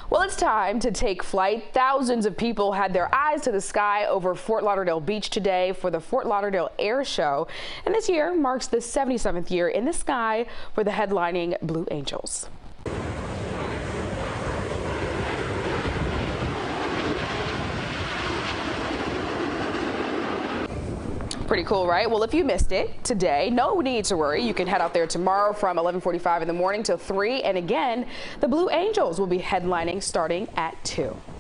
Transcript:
Well, it's time to take flight. Thousands of people had their eyes to the sky over Fort Lauderdale Beach today for the Fort Lauderdale Air Show. And this year marks the 77th year in the sky for the headlining Blue Angels. Pretty cool, right? Well, if you missed it today, no need to worry. You can head out there tomorrow from 11:45 in the morning till 3. And again, the Blue Angels will be headlining starting at 2.